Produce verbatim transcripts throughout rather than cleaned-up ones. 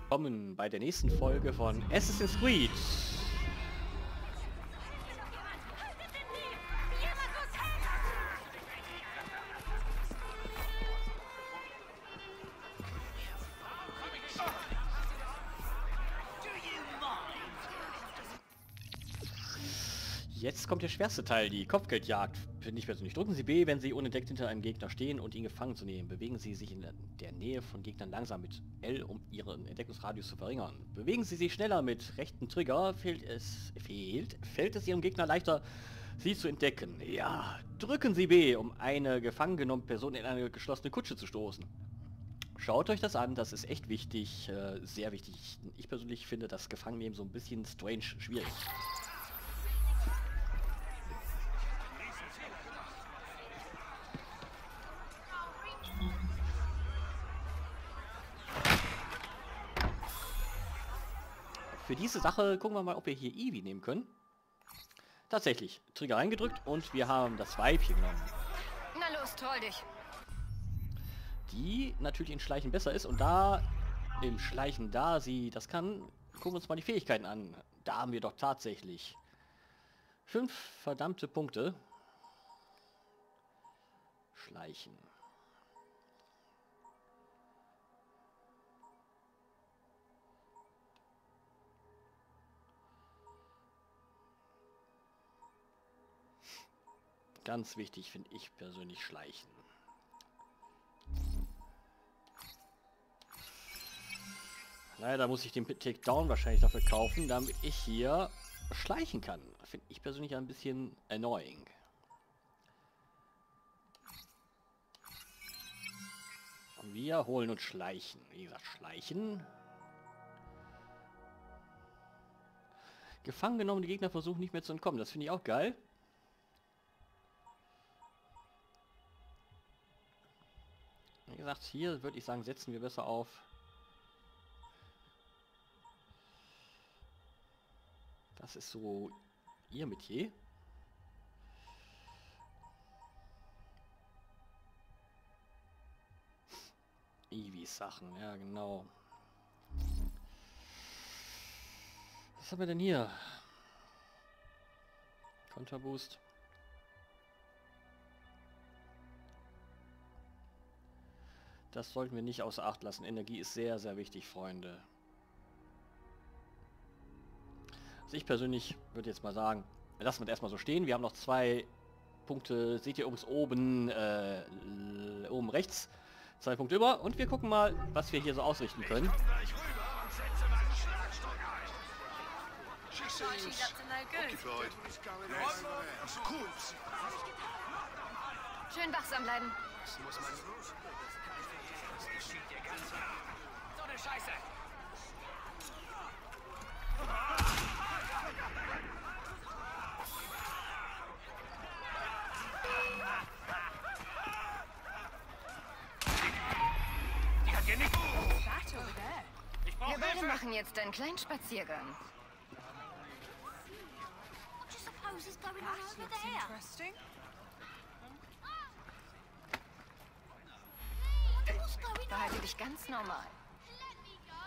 Willkommen bei der nächsten Folge von Assassin's Creed. Jetzt kommt der schwerste Teil, die Kopfgeldjagd. Finde ich persönlich. Drücken Sie B, wenn Sie unentdeckt hinter einem Gegner stehen und ihn gefangen zu nehmen. Bewegen Sie sich in der Nähe von Gegnern langsam mit L, um Ihren Entdeckungsradius zu verringern. Bewegen Sie sich schneller mit rechten Trigger, fehlt es, fehlt, fällt es Ihrem Gegner leichter, Sie zu entdecken. Ja, drücken Sie B, um eine gefangen genommene Person in eine geschlossene Kutsche zu stoßen. Schaut euch das an, das ist echt wichtig, äh, sehr wichtig. Ich persönlich finde das Gefangennehmen so ein bisschen strange schwierig. Für diese Sache gucken wir mal, ob wir hier Evie nehmen können. Tatsächlich, Trigger eingedrückt und wir haben das Weibchen genommen. Na los, troll dich. Die natürlich in Schleichen besser ist und da im Schleichen, da sie das kann, gucken wir uns mal die Fähigkeiten an. Da haben wir doch tatsächlich fünf verdammte Punkte. Schleichen. Ganz wichtig finde ich persönlich Schleichen. Leider muss ich den Takedown wahrscheinlich dafür kaufen, damit ich hier schleichen kann. Finde ich persönlich ein bisschen annoying. Wir holen uns Schleichen. Wie gesagt, Schleichen. Gefangen genommene Gegner versuchen nicht mehr zu entkommen. Das finde ich auch geil. Wie gesagt, hier würde ich sagen, setzen wir besser auf. Das ist so ihr Metier. Evies Sachen, ja genau. Was haben wir denn hier? Konterboost. Das sollten wir nicht außer Acht lassen. Energie ist sehr, sehr wichtig, Freunde. Also ich persönlich würde jetzt mal sagen, lassen wir das erstmal so stehen. Wir haben noch zwei Punkte, seht ihr übrigens oben, äh, oben rechts. Zwei Punkte über. Und wir gucken mal, was wir hier so ausrichten können. Schön wachsam bleiben. So eine Scheiße! Die hat hier nicht... Ich brauche Wir beide Hilfe! machen jetzt einen kleinen Spaziergang. What do you suppose is going on over there? Interesting. What's going on? Verhalte dich ganz normal. Let me go.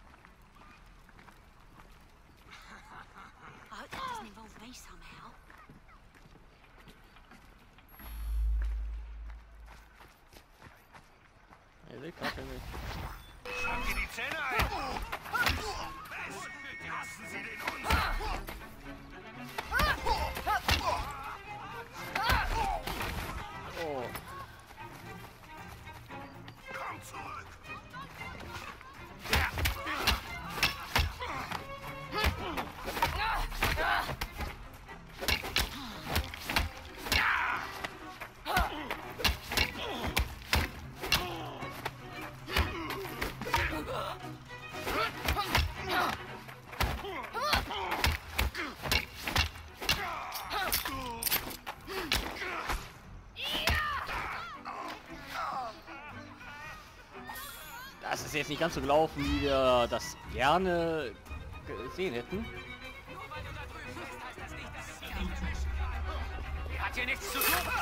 I hope that doesn't involve me somehow. Ihr seht gerade nicht. Schlagen Sie die Zähne ein! Lassen Sie den Hund! Oh. Komm zurück! Das ist jetzt nicht ganz so gelaufen, wie wir das gerne gesehen hätten. Nur weil du da drüben bist, heißt das nicht, dass es hier nicht ist. Die hat hier nichts zu tun!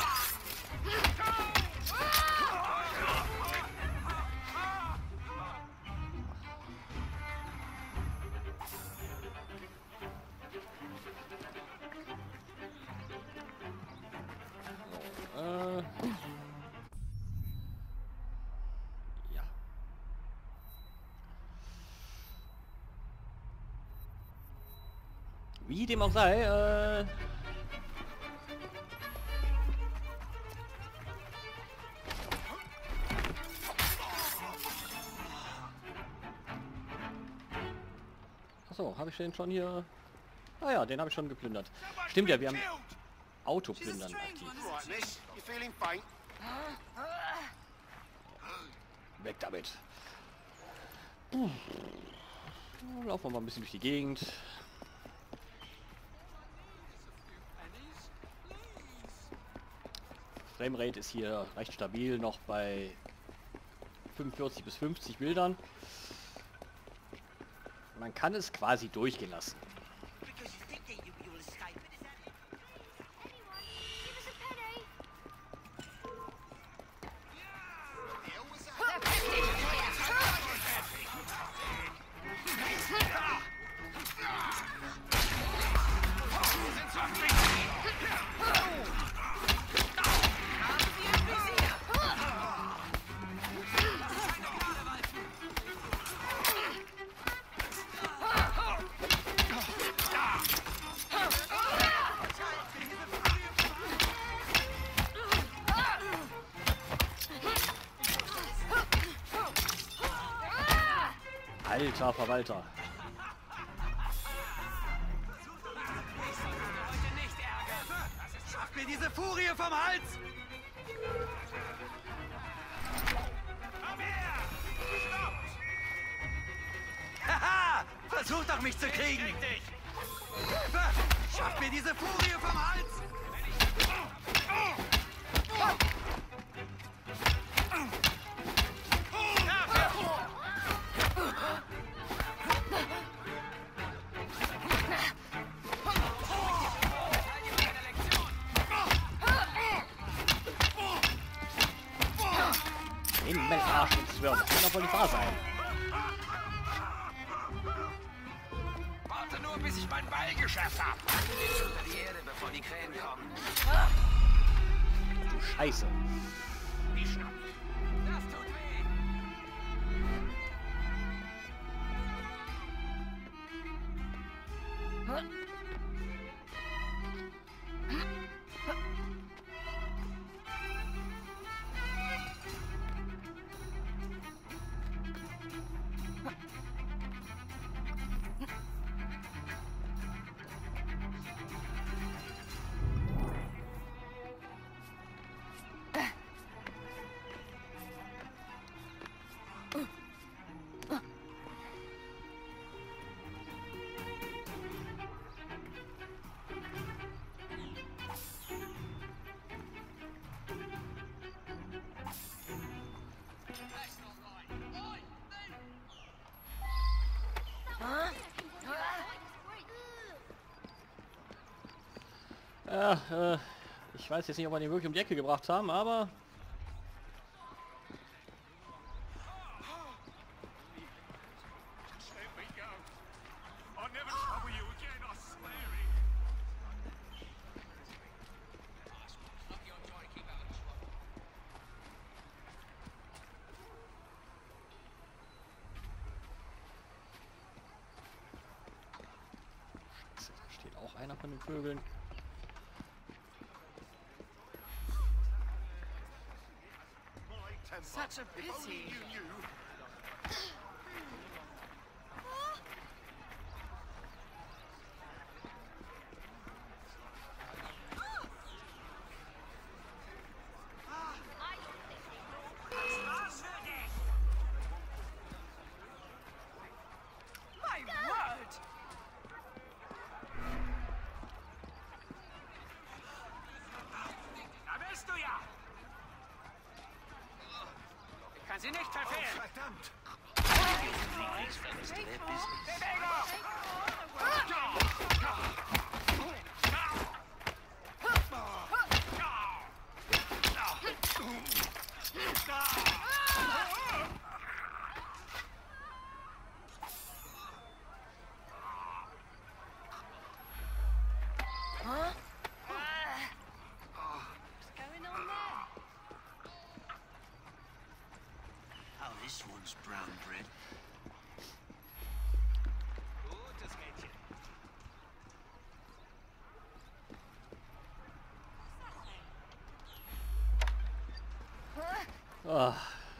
Wie dem auch sei, äh... Achso, habe ich den schon hier... Ah ja, den habe ich schon geplündert. Stimmt ja, wir haben Autoplündern aktiv. Right, miss. You feeling faint? Weg damit. Puh. Laufen wir mal ein bisschen durch die Gegend. Framerate ist hier recht stabil, noch bei fünfundvierzig bis fünfzig Bildern. Man kann es quasi durchgehen lassen. Because you think that you, you will escape it, is that it? Anyone, give us a penny. Verpiss dich! Alter Verwalter. Schaff mir diese Furie vom Hals! Komm her! Haha! Versuch doch mich zu kriegen! Schaff mir diese Furie vom Hals! In mein Arsch und Zwirn. Das kann doch wohl nicht wahr sein. Warte nur, bis ich meinen Ball geschafft habe. Jetzt unter die Erde, bevor die Krähen kommen. Du Scheiße. Die schnapp ich. Das tut weh. Ja, äh, ich weiß jetzt nicht, ob wir den wirklich um die Ecke gebracht haben, aber... Scheiße, da steht auch einer von den Vögeln. Such a pity. My word! Da bist du ja! Ich kann sie nicht verfehlen! Verdammt! Oh, this one's brown bread. Gutes Mädchen. Ah.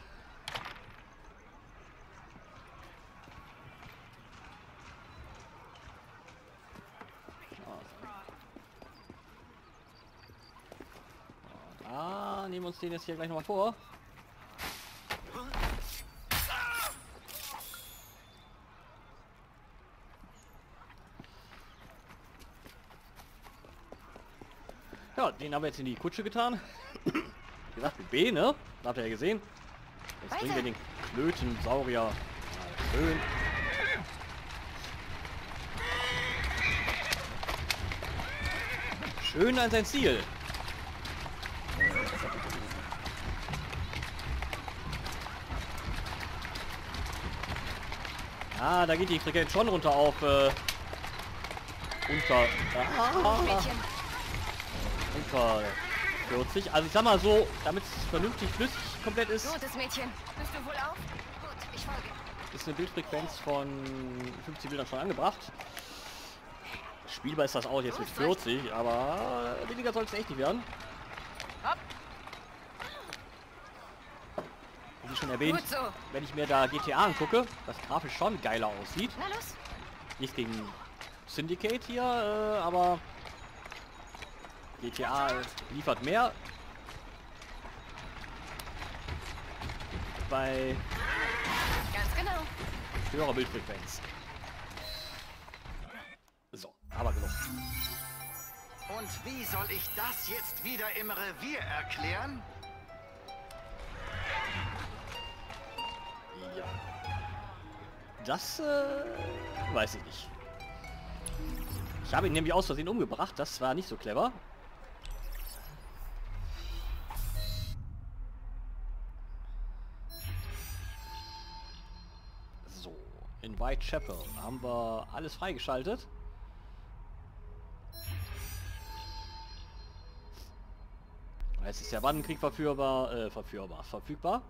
Ah, nehmen wir uns den jetzt hier gleich nochmal vor. Ja, den haben wir jetzt in die Kutsche getan. Wie gesagt, mit B, ne? Habt ihr ja gesehen. Jetzt bringen wir den Klötensaurier mal schön. Schön an sein Ziel. Ah, da geht die Frequenz schon runter auf äh, unter, ah, unter vierzig. Also ich sag mal so, damit es vernünftig flüssig komplett ist, Gutes Mädchen. Bist du wohl auf? Gut, ich folge. ist eine Bildfrequenz von fünfzig Bildern schon angebracht. Spielbar ist das auch jetzt mit vierzig, aber weniger soll es echt nicht werden. Wie schon erwähnt, Gut so. wenn ich mir da G T A angucke, das grafisch schon geiler aussieht. Na los. Nicht gegen Syndicate hier, äh, aber G T A liefert mehr. Bei Ganz genau. höherer Bildfrequenz. So, aber genug. Und wie soll ich das jetzt wieder im Revier erklären? Ja. Das äh, weiß ich nicht. Ich habe ihn nämlich aus Versehen umgebracht. Das war nicht so clever. So, in Whitechapel haben wir alles freigeschaltet. Jetzt ist der Wandenkrieg verführbar, äh, verführbar, verfügbar.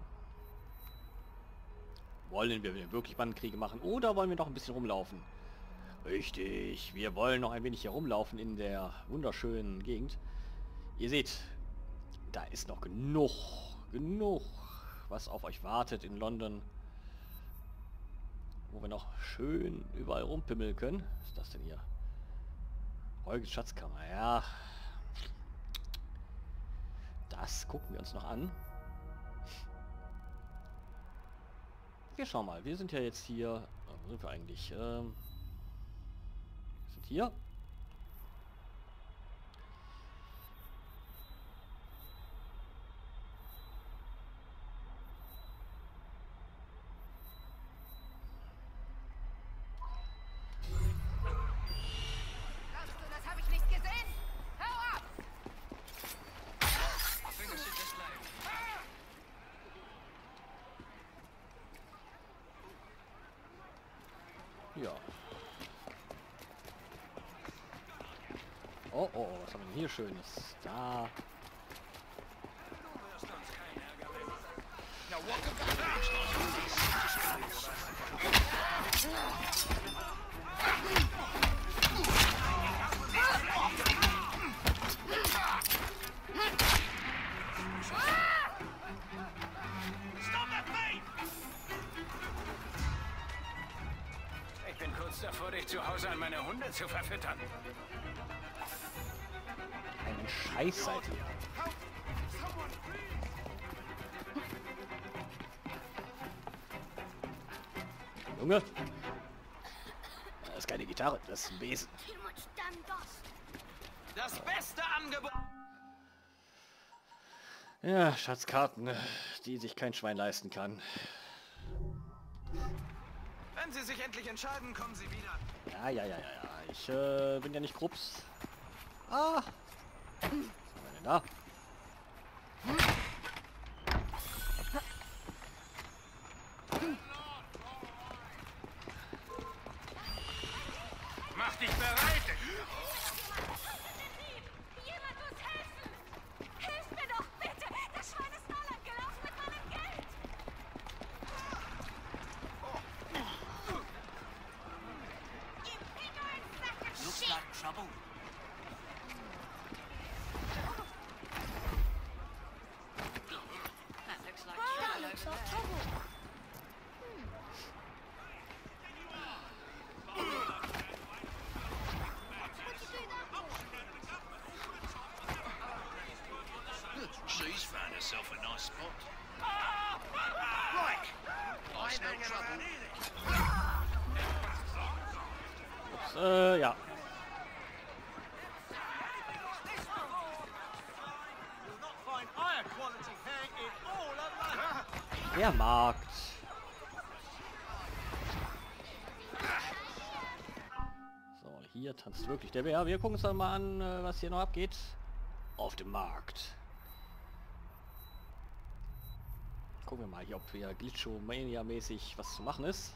Wollen wir wirklich Bandenkriege machen oder wollen wir noch ein bisschen rumlaufen? Richtig, wir wollen noch ein wenig hier rumlaufen in der wunderschönen Gegend. Ihr seht, da ist noch genug, genug, was auf euch wartet in London. Wo wir noch schön überall rumpimmeln können. Was ist das denn hier? Heuges Schatzkammer, ja. Das gucken wir uns noch an. Wir schauen mal, wir sind ja jetzt hier. Wo sind wir eigentlich? Ähm, wir sind hier. Glaubst du, das habe ich nicht gesehen? Hau ab! Ja. Oh, oh, was haben wir denn hier Schönes? Da. Ich bin kurz davor, dich zu Hause an meine Hunde zu verfüttern. Einen Scheiß seid ihr. Junge. Das ist keine Gitarre, das ist ein Besen. Das beste Angebot. Ja, Schatzkarten, die sich kein Schwein leisten kann. Wenn Sie sich endlich entscheiden, kommen Sie wieder. Ja, ja, ja, ja, ja. Ich äh, bin ja nicht Krups. Ah. Was haben wir denn da? Mach dich bereit. Jemand muss helfen! Hilf mir doch, bitte! Das Schwein ist Norland gelaufen mit meinem Geld! Looks like trouble. There's no trouble. Äh, ja. Der Markt. So, hier tanzt wirklich der Bär. Wir gucken uns dann mal an, äh, was hier noch abgeht. Auf dem Markt. Gucken wir mal hier, ob hier Glitchomania-mäßig was zu machen ist.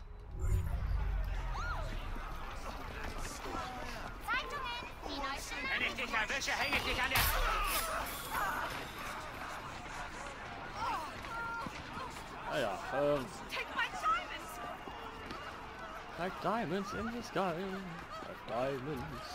Wenn ich dich erwische, hänge ich dich an der... Ah ja, ähm... Take my diamonds! Like diamonds in the sky. Like diamonds.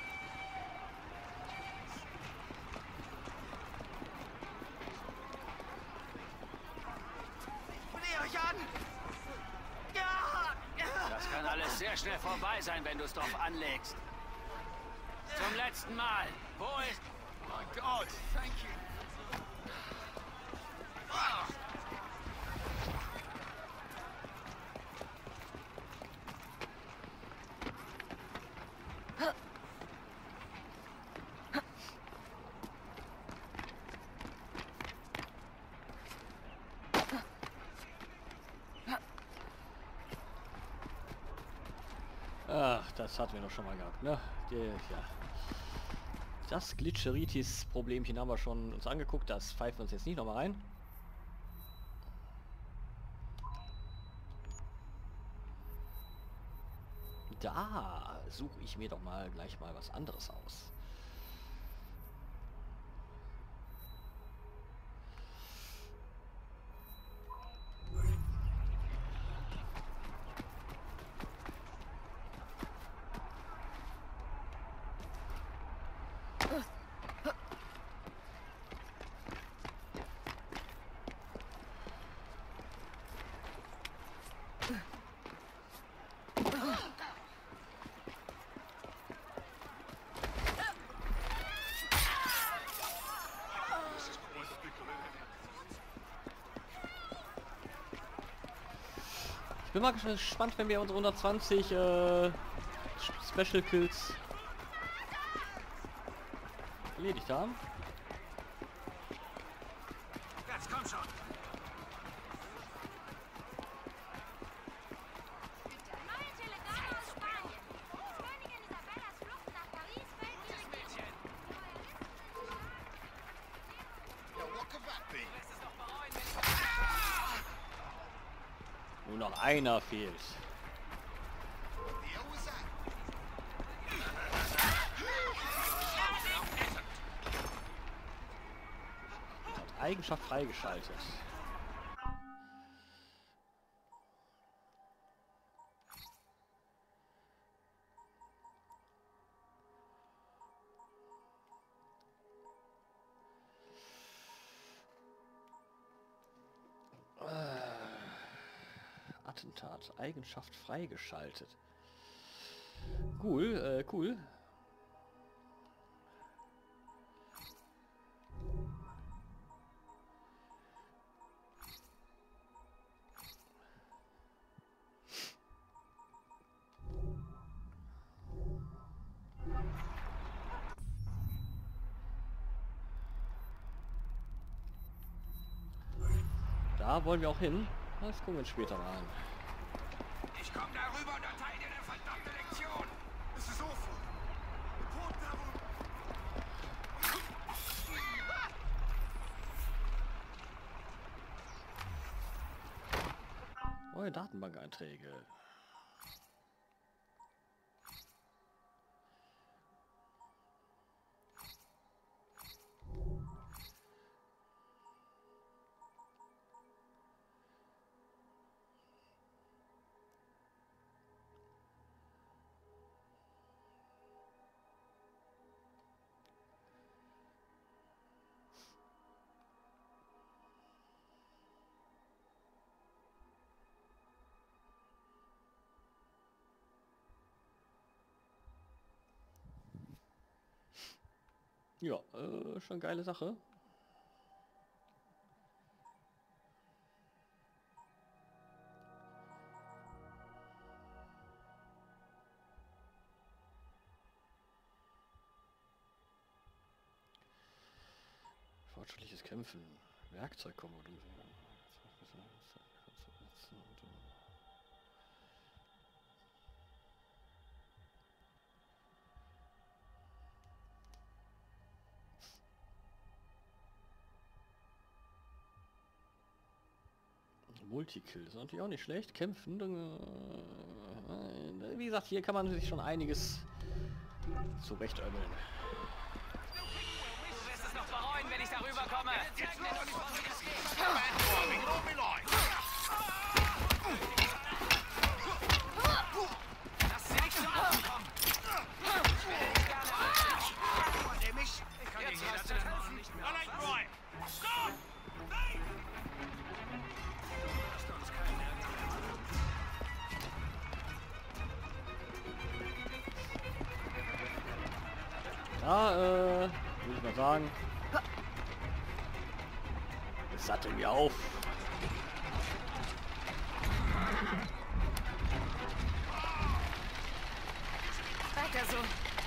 Das kann alles sehr schnell vorbei sein, wenn du es drauf anlegst. Zum letzten Mal. Wo ist... My God, thank you. Ach, das hatten wir doch schon mal gehabt, ne? Die, ja. Das Glitcheritis-Problemchen haben wir schon uns angeguckt, das pfeifen wir uns jetzt nicht nochmal rein. Da suche ich mir doch mal gleich mal was anderes aus. Ich bin mal gespannt, wenn wir unsere hundertzwanzig äh, Special Kills erledigt haben. Jetzt komm schon. Neue Telegramme aus Spanien. Königin Isabellas Flucht nach Paris fällt ihre Mädchen. Now, what could that be? Nur noch einer fehlt. The hell was that? Eigenschaft freigeschaltet. Attentat, Eigenschaft freigeschaltet. Cool, äh, cool. Da wollen wir auch hin. Das gucken wir uns später mal an. Ich komm darüber und erteile dir eine verdammte Lektion. This is awful. The poor devil. Neue Datenbank-Einträge. Ja, äh, schon geile Sache. Fortschrittliches Kämpfen. Werkzeugkombo. Multikill ist natürlich auch nicht schlecht. Kämpfen. Wie gesagt, hier kann man sich schon einiges zurechtömmeln. Du wirst es noch bereuen, wenn ich darüber komme. Lass sie nicht zu Augen kommen. Ich kann dir jederzeit helfen. Nicht mehr. Stop! Ja, äh, würde ich mal sagen. Das sattel mir auf. Weiter so.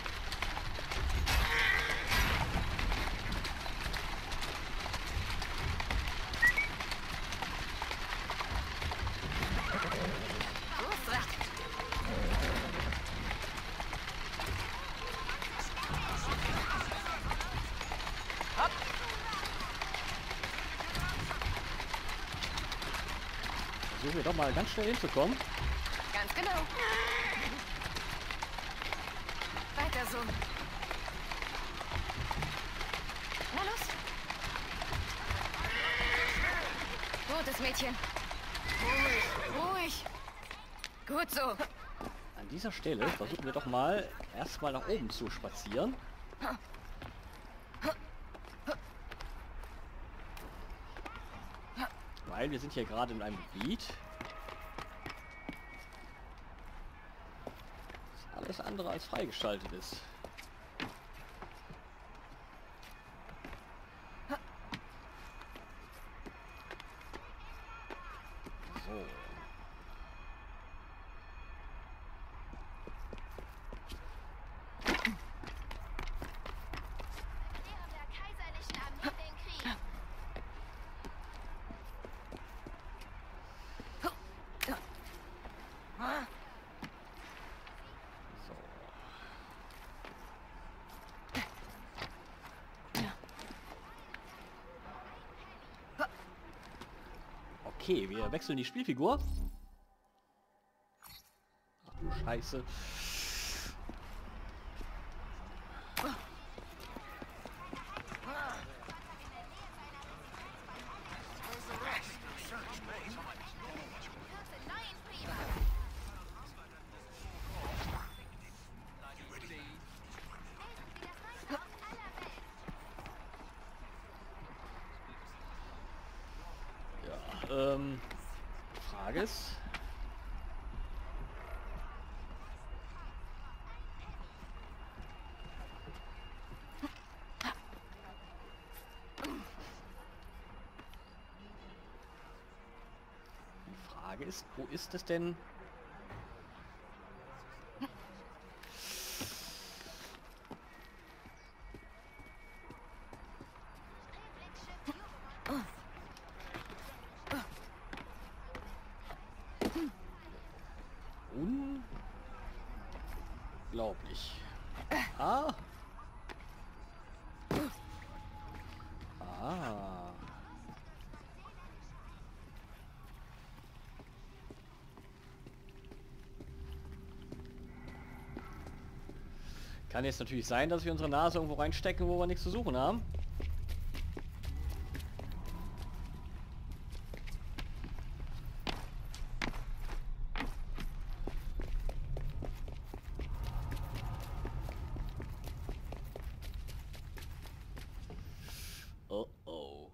Du hast recht. Versuchen wir doch mal ganz schnell hinzukommen. Ganz genau. Weiter so. Na los. Gutes Mädchen. Ruhig, ruhig. Gut so. An dieser Stelle versuchen wir doch mal erstmal nach oben zu spazieren. Weil wir sind hier gerade in einem Gebiet. Das alles andere als freigeschaltet ist. So. Während der kaiserlichen Armee den Krieg. So. Okay, wir wechseln die Spielfigur. Ach du Scheiße. Ja, ähm, Frage ist... Die Frage ist, wo ist es denn? Unglaublich. Ah. Ah. Kann jetzt natürlich sein, dass wir unsere Nase irgendwo reinstecken, wo wir nichts zu suchen haben. Oh oh.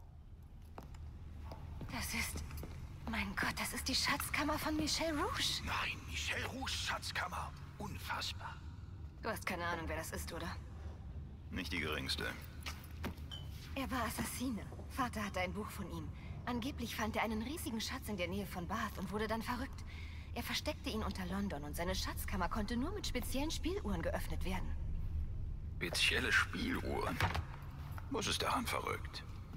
Das ist... Mein Gott, das ist die Schatzkammer von Michel Rouge. Nein, Michel Rouge Schatzkammer. Unfassbar. Du hast keine Ahnung, wer das ist, oder? Nicht die geringste. Er war Assassine. Vater hatte ein Buch von ihm. Angeblich fand er einen riesigen Schatz in der Nähe von Bath und wurde dann verrückt. Er versteckte ihn unter London und seine Schatzkammer konnte nur mit speziellen Spieluhren geöffnet werden. Spezielle Spieluhren. Was ist daran verrückt?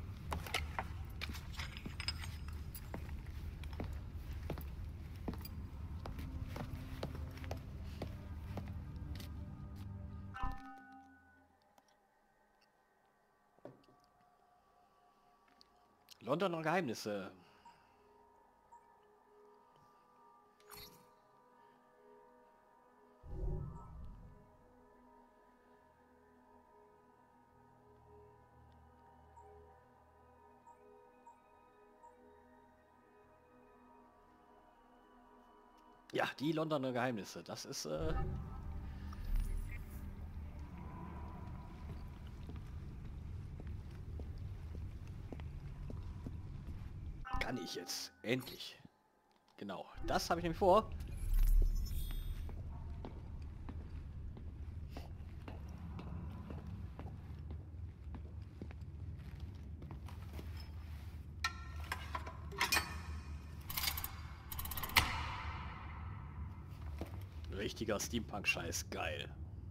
Londoner Geheimnisse. Ja, die Londoner Geheimnisse. Das ist... Äh kann ich jetzt. Endlich. Genau. Das habe ich nämlich vor. Richtiger Steampunk-Scheiß, geil.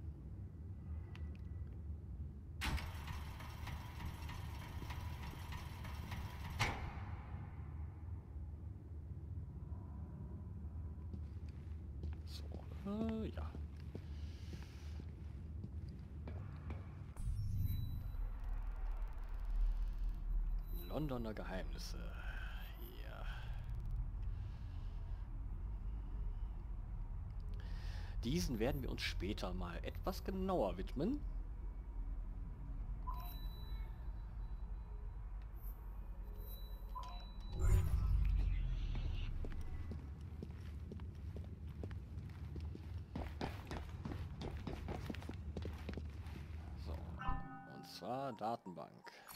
So, äh, ja. Londoner Geheimnisse. Diesen werden wir uns später mal etwas genauer widmen. So, und zwar Datenbank.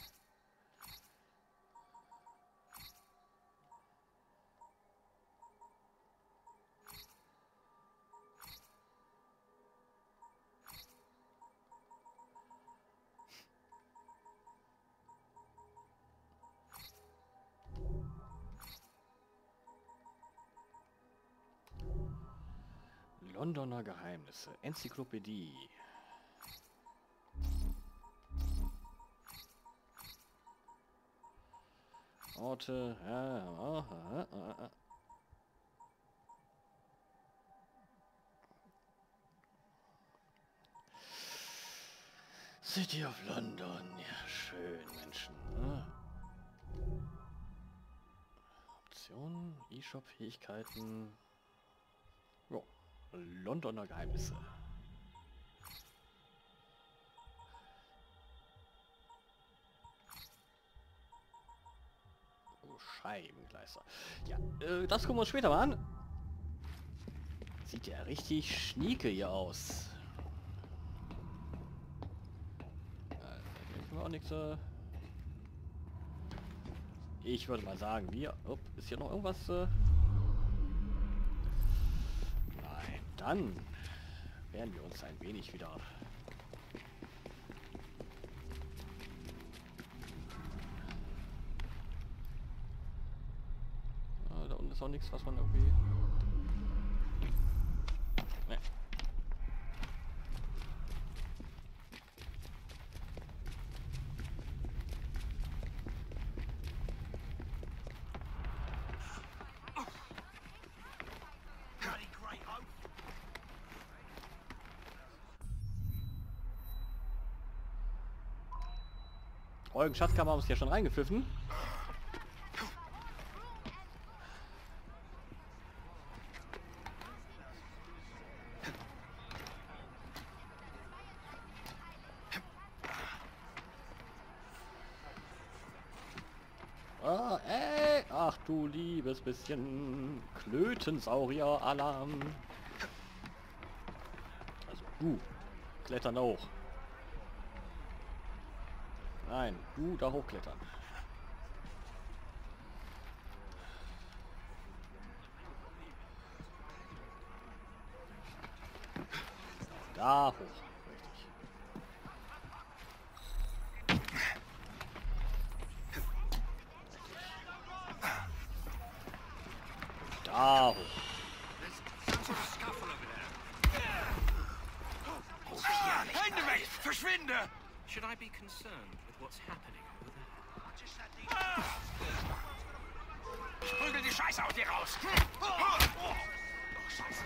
Londoner Geheimnisse. Enzyklopädie. Orte. Ja, aha, aha. City of London. Ja, schön, Menschen. Ne? Optionen, E-Shop-Fähigkeiten. Jo. Londoner Geheimnisse. Oh, Scheibengleiser. Ja, äh, das gucken wir uns später mal an. Sieht ja richtig schnieke hier aus. Äh, da können wir auch nichts. Äh ich würde mal sagen, wir. Oh, ist hier noch irgendwas? Äh Dann werden wir uns ein wenig wieder ah, da unten ist auch nichts, was man irgendwie nee. Eugen Schatzkammer haben uns ja schon reingepfiffen. Ah, ey, ach du liebes bisschen Klötensaurier-Alarm. Also du, klettern auch. Nein, du da hochklettern. Da hoch. Richtig. Da hoch. Hände weg! Verschwinde! Should I be concerned with what's happening over there? Ich prügel die Scheiße aus dir raus! Oh, Scheiße!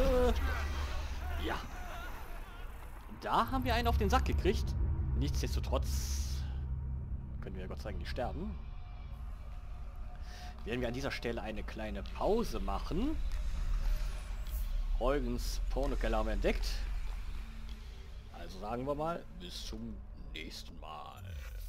Ja. Da haben wir einen auf den Sack gekriegt. Nichtsdestotrotz können wir Gott sei Dank nicht sterben. Werden wir an dieser Stelle eine kleine Pause machen. Eugens Pornokeller haben wir entdeckt. Also sagen wir mal, bis zum nächsten Mal.